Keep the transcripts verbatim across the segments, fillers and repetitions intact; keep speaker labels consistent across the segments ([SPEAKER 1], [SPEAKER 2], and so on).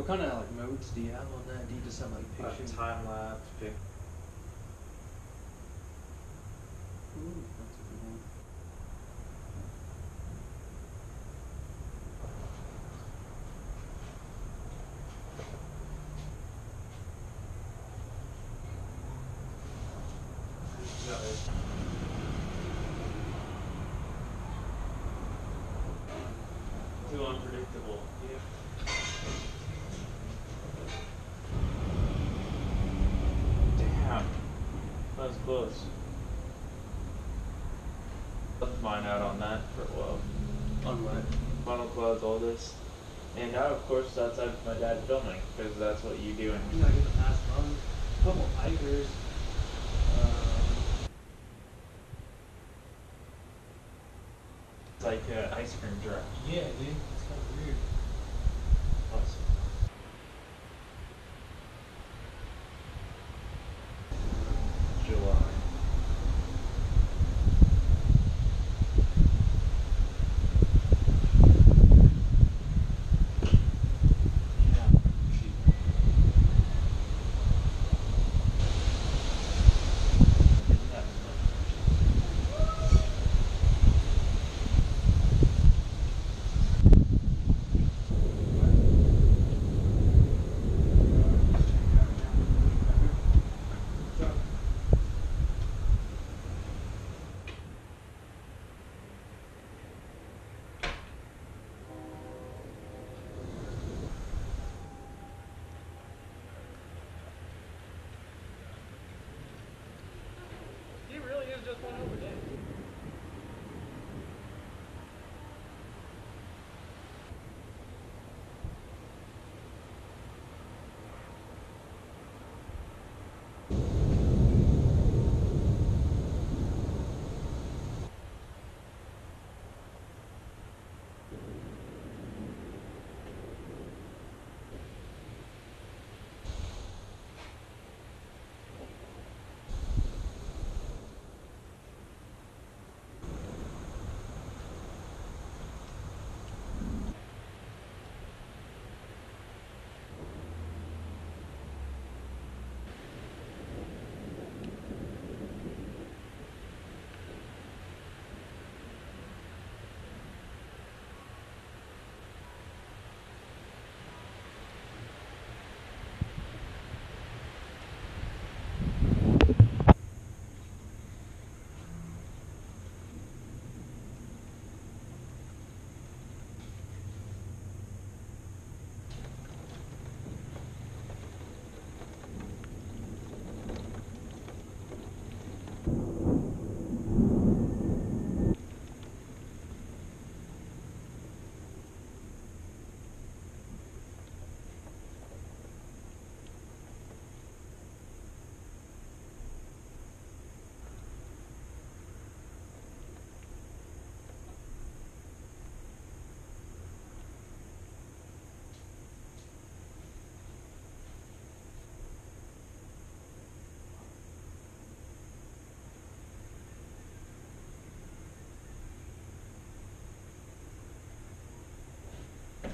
[SPEAKER 1] What kind of like modes do you have on that? Do you just have like
[SPEAKER 2] Uh,
[SPEAKER 1] picture?
[SPEAKER 2] time lapse, pic.
[SPEAKER 1] Ooh, that's a good one.
[SPEAKER 2] Too unpredictable. Yeah. Damn. That was close. Left mine out on that for a while.
[SPEAKER 1] On what?
[SPEAKER 2] Funnel clouds, all this. And now, of course, that's outside my dad filming, because that's what you do.
[SPEAKER 1] You gotta get the past run. A couple hikers. Um,
[SPEAKER 2] It's like uh, ice cream truck.
[SPEAKER 1] yeah, dude. It's kind of weird.
[SPEAKER 2] Awesome. July.
[SPEAKER 3] He really is just one over there.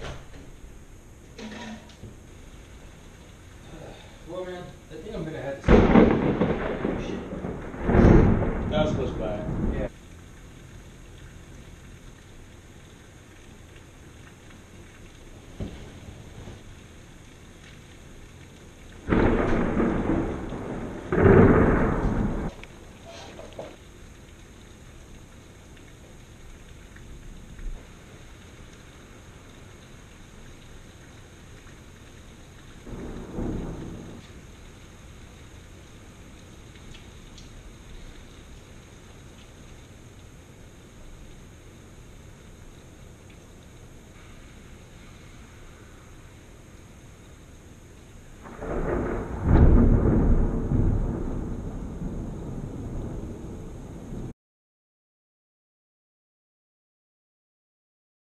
[SPEAKER 1] Well, man, I think I'm gonna have to